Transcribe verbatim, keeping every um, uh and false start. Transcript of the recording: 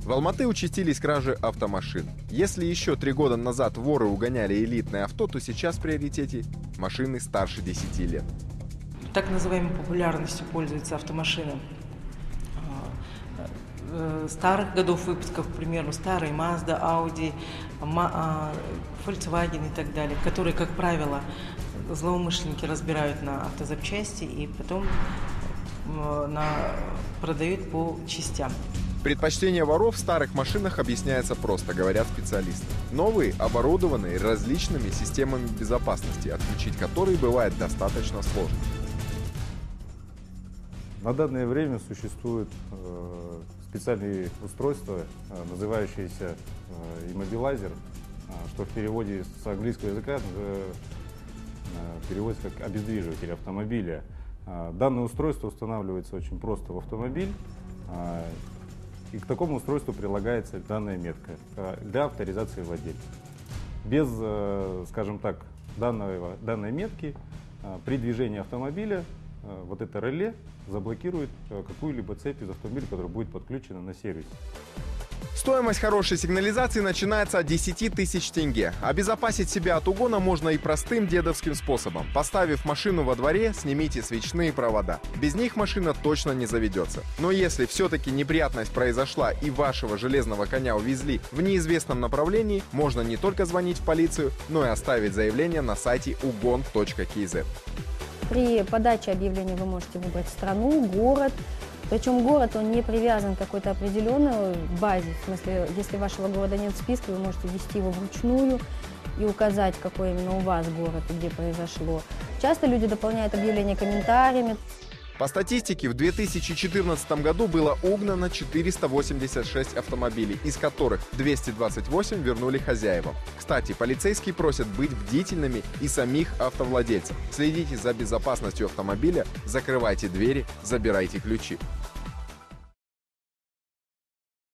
В Алматы участились кражи автомашин. Если еще три года назад воры угоняли элитное авто, то сейчас в приоритете машины старше десяти лет. Так называемой популярностью пользуются автомашины старых годов выпуска, к примеру, старые Mazda, Audi, Volkswagen и так далее, которые, как правило, злоумышленники разбирают на автозапчасти и потом на... продают по частям. Предпочтение воров в старых машинах объясняется просто, говорят специалисты. Новые оборудованы различными системами безопасности, отключить которые бывает достаточно сложно. На данное время существуют э, специальные устройства, э, называющиеся э, иммобилайзер, э, что в переводе с английского языка э, переводится как обездвиживатель автомобиля. Э, данное устройство устанавливается очень просто в автомобиль, э, и к такому устройству прилагается данная метка э, для авторизации владельца. Без, э, скажем так, данного, данной метки э, при движении автомобиля э, вот это реле заблокирует какую-либо цепь из автомобиля, которая будет подключена на сервис. Стоимость хорошей сигнализации начинается от десяти тысяч тенге. Обезопасить себя от угона можно и простым дедовским способом. Поставив машину во дворе, снимите свечные провода. Без них машина точно не заведется. Но если все-таки неприятность произошла и вашего железного коня увезли в неизвестном направлении, можно не только звонить в полицию, но и оставить заявление на сайте угон точка кз. При подаче объявления вы можете выбрать страну, город. Причем город, он не привязан к какой-то определенной базе. В смысле, если вашего города нет в списке, вы можете ввести его вручную и указать, какой именно у вас город и где произошло. Часто люди дополняют объявление комментариями. По статистике, в две тысячи четырнадцатом году было угнано четыреста восемьдесят шесть автомобилей, из которых двести двадцать восемь вернули хозяевам. Кстати, полицейские просят быть бдительными и самих автовладельцев. Следите за безопасностью автомобиля, закрывайте двери, забирайте ключи.